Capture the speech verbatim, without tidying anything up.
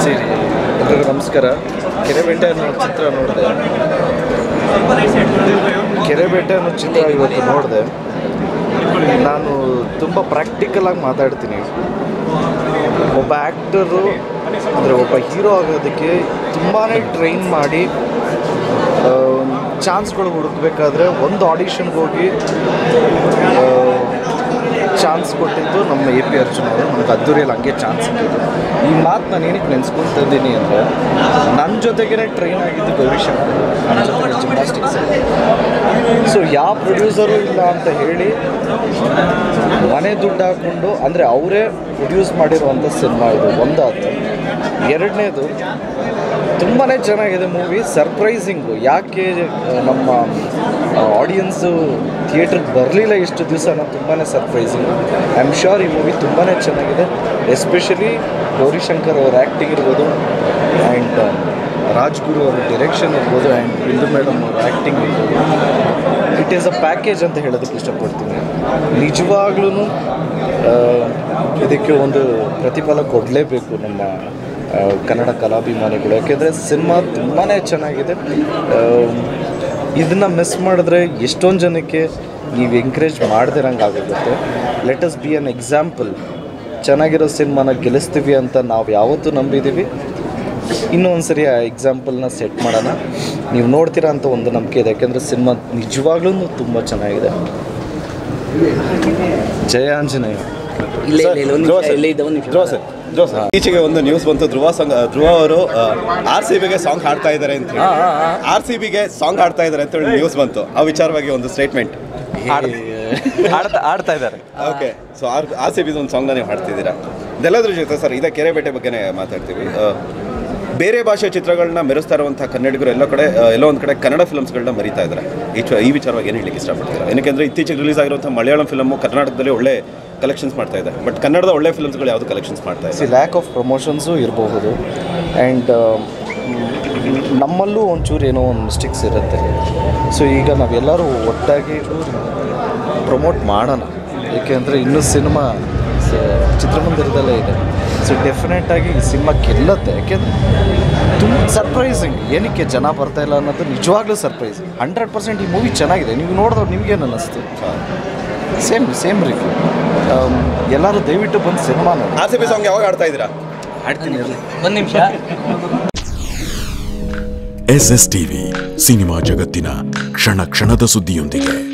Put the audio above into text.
ಸೇರಿ ಎಲ್ಲರಿಗೂ ನಮಸ್ಕಾರ. ಕೆರೆಬೇಟೆ ಅನ್ನೋ ಚಿತ್ರ ನೋಡಿದೆ. ಕೆರೆಬೇಟೆ ಅನ್ನೋ ಚಿತ್ರ ಇವತ್ತು ನೋಡಿದೆ. ನಾನು ತುಂಬ ಪ್ರಾಕ್ಟಿಕಲಾಗಿ ಮಾತಾಡ್ತೀನಿ. ಒಬ್ಬ ಆ್ಯಕ್ಟರು ಅಂದರೆ ಒಬ್ಬ ಹೀರೋ ಆಗೋದಕ್ಕೆ ತುಂಬಾ ಟ್ರೈನ್ ಮಾಡಿ ಚಾನ್ಸ್ಗಳು ಹುಡುಕಬೇಕಾದ್ರೆ ಒಂದು ಆಡಿಷನ್ಗೆ ಹೋಗಿ ಚಾನ್ಸ್ ಕೊಟ್ಟಿದ್ದು ನಮ್ಮ ಎ ಪಿ ಅರ್ಜುನ್ ಅವರು. ನಮ್ಗೆ ಅದ್ದೂರಿಯಲ್ಲಿ ಹಂಗೆ ಚಾನ್ಸ್ ಸಿಕ್ಕಿದ್ದು. ಈ ಮಾತು ನಾನು ಏನಕ್ಕೆ ನೆನೆಸ್ಕೊಳ್ತಾ ಇದ್ದೀನಿ ಅಂದರೆ, ನನ್ನ ಜೊತೆಗೇ ಟ್ರೈನ್ ಆಗಿದ್ದು ಗೌರಿ ಶಂಕರ್, ನನ್ನ ಜೊತೆಗೆ ಜಿಮ್ನಾಸ್ಟಿಕ್ಸ್. ಸೊ ಯಾವ ಪ್ರೊಡ್ಯೂಸರು ಇಲ್ಲ ಅಂತ ಹೇಳಿ ಮನೆ ದುಡ್ಡು ಹಾಕ್ಕೊಂಡು, ಅಂದರೆ ಅವರೇ ಪ್ರೊಡ್ಯೂಸ್ ಮಾಡಿರುವಂಥ ಸಿನಿಮಾ ಇದು ಒಂದಾದರೆ. ಎರಡನೇದು ತುಂಬಾ ಚೆನ್ನಾಗಿದೆ ಮೂವಿ. ಸರ್ಪ್ರೈಸಿಂಗು. ಯಾಕೆ ನಮ್ಮ ಆಡಿಯನ್ಸು ಥಿಯೇಟ್ರಿಗೆ ಬರಲಿಲ್ಲ ಇಷ್ಟು ದಿವಸ ಅನ್ನೋದು ತುಂಬಾ ಸರ್ಪ್ರೈಸಿಂಗು. ಐ ಆಮ್ ಶ್ಯೂರ್ ಈ ಮೂವಿ ತುಂಬಾ ಚೆನ್ನಾಗಿದೆ. ಎಸ್ಪೆಷಲಿ ಗೌರಿ ಶಂಕರ್ ಅವ್ರ ಆ್ಯಕ್ಟಿಂಗ್ ಇರ್ಬೋದು, ಆ್ಯಂಡ್ ರಾಜ್ಗುರು ಅವರ ಡೈರೆಕ್ಷನ್ ಇರ್ಬೋದು, ಆ್ಯಂಡ್ ಬಿಂದು ಮೇಡಮ್ ಅವ್ರ ಆ್ಯಕ್ಟಿಂಗ್ ಇರ್ಬೋದು. ಇಟ್ ಈಸ್ ಅ ಪ್ಯಾಕೇಜ್ ಅಂತ ಹೇಳೋದಕ್ಕೆ ಇಷ್ಟಪಡ್ತೀನಿ. ನಿಜವಾಗ್ಲೂ ಇದಕ್ಕೆ ಒಂದು ಪ್ರತಿಫಲ ಕೊಡಲೇಬೇಕು ನಮ್ಮ ಕನ್ನಡ ಕಲಾಭಿಮಾನಿಗಳು. ಯಾಕೆಂದರೆ ಸಿನಿಮಾ ತುಂಬಾ ಚೆನ್ನಾಗಿದೆ. ಇದನ್ನು ಮಿಸ್ ಮಾಡಿದ್ರೆ ಎಷ್ಟೊಂದು ಜನಕ್ಕೆ ನೀವು ಎಂಕರೇಜ್ ಮಾಡ್ದಿರಂಗೆ ಆಗೋಗುತ್ತೆ. Let us be an example. ಚೆನ್ನಾಗಿರೋ ಸಿನಿಮಾನ ಗೆಲ್ಲಿಸ್ತೀವಿ ಅಂತ ನಾವು ಯಾವತ್ತೂ ನಂಬಿದ್ದೀವಿ. ಇನ್ನೂ ಒಂದು ಸರಿ ಆ ಎಕ್ಸಾಂಪಲ್ನ ಸೆಟ್ ಮಾಡೋಣ. ನೀವು ನೋಡ್ತೀರಾ ಅಂತ ಒಂದು ನಂಬಿಕೆ ಇದೆ. ಯಾಕೆಂದರೆ ಸಿನಿಮಾ ನಿಜವಾಗ್ಲೂ ತುಂಬ ಚೆನ್ನಾಗಿದೆ. ಜಯ ಆಂಜನೇಯ. ಈಚೆಗೆ ಒಂದು ನ್ಯೂಸ್ ಬಂತು, ಧ್ರುವ ಸಂಘ ಧ್ರುವ ಅವರು ಆರ್ ಸಿ ಬಿಗೆ ಸಾಂಗ್ ಹಾಡ್ತಾ ಇದ್ದಾರೆ ಅಂತ ಹೇಳಿ. ಆರ್ ಸಿ ಬಿಗೆ ಸಾಂಗ್ ಹಾಡ್ತಾ ಇದ್ದಾರೆ ಅಂತ ಹೇಳಿ ನ್ಯೂಸ್ ಬಂತು. ಆ ವಿಚಾರವಾಗಿ ಒಂದು ಸ್ಟೇಟ್ಮೆಂಟ್ ಆಡ್ತಾ ಇದ್ದಾರೆ. Okay, so R R C ಬಿದು ಒಂದು ಸಾಂಗ್ನ ನೀವು ಹಾಡ್ತಿದ್ದೀರಾ. ಇದೆಲ್ಲದ್ರ ಜೊತೆ ಸರ್, ಇದೇ ಕೆರೆಬೇಟೆ ಬಗ್ಗೆನೇ ಮಾತಾಡ್ತೀವಿ. ಬೇರೆ ಭಾಷೆ ಚಿತ್ರಗಳನ್ನ ಮೆರೆಸ್ತಾ ಇರುವಂಥ ಕನ್ನಡಿಗರು ಎಲ್ಲ ಕಡೆ ಎಲ್ಲೋ ಒಂದು ಕಡೆ ಕನ್ನಡ ಫಿಲ್ಮ್ಸ್ಗಳನ್ನ ಮರಿತಾ ಇದ್ದಾರೆ. ಈ ಈ ವಿಚಾರವಾಗಿ ಏನು ಹೇಳಲಿಕ್ಕೆ ಇಷ್ಟಪಡ್ತೀರಾ? ಏನಕ್ಕೆ ಇತ್ತೀಚೆಗೆ ರಿಲೀಸ್ ಆಗಿರುವಂಥ ಮಲಯಾಳಂ ಫಿಲಮು ಕರ್ನಾಟಕದಲ್ಲಿ ಒಳ್ಳೆ ಕಲೆಕ್ಷನ್ಸ್ ಮಾಡ್ತಾ ಇದೆ, ಬಟ್ ಕನ್ನಡದ ಒಳ್ಳೆ ಫಿಲ್ಮ್ಸ್ಗಳು ಯಾವುದು ಕಲೆಕ್ಷನ್ಸ್ ಮಾಡ್ತಾ ಇದೆ? ಸಿ ಲ್ಯಾಕ್ ಆಫ್ ಪ್ರಮೋಷನ್ಸು ಇರಬಹುದು, ಆ್ಯಂಡ್ ನಮ್ಮಲ್ಲೂ ಒಂಚೂರು ಏನೋ ಒಂದು ಮಿಸ್ಟೇಕ್ಸ್ ಇರುತ್ತೆ. ಸೊ ಈಗ ನಾವೆಲ್ಲರೂ ಒಟ್ಟಾಗಿ ಪ್ರಮೋಟ್ ಮಾಡೋಣ. ಏಕೆಂದರೆ ಇನ್ನೂ ಸಿನಿಮಾ ಚಿತ್ರಮಂದಿರದಲ್ಲೇ ಇದೆ. ಸೊ ಡೆಫಿನೆಟಾಗಿ ಈ ಸಿನಿಮಾ ಗೆಲ್ಲುತ್ತೆ. ಯಾಕೆಂದರೆ ತುಂಬ ಸರ್ಪ್ರೈಸಿಂಗ್. ಏನಕ್ಕೆ ಜನ ಬರ್ತಾಯಿಲ್ಲ ಅನ್ನೋದು ನಿಜವಾಗ್ಲೂ ಸರ್ಪ್ರೈಸ್. ಹಂಡ್ರೆಡ್ ಪರ್ಸೆಂಟ್ ಈ ಮೂವಿ ಚೆನ್ನಾಗಿದೆ. ನೀವು ನೋಡಿದವ್ರು ನಿಮಗೇನು ಅನ್ನಿಸ್ತು? Same same review. ಎಲ್ಲರೂ ದಯವಿಟ್ಟು ಬಂದು ಸಿನಿಮಾ ನೋಡಿ. ಆರ್ ಸಿ ಬಿ ಸಾಂಗ್ ಯಾವಾಗ ಆಡ್ತಾ ಇದ್ದೀರಾ? ಆಡ್ತೀನಿ ಇರಲಿ ಒಂದು ನಿಮಿಷ. ಎಸ್ ಎಸ್ ಟಿವಿ ಸಿನಿಮಾ ಜಗತ್ತಿನ ಕ್ಷಣ ಕ್ಷಣದ ಸುದ್ದಿಯೊಂದಿಗೆ.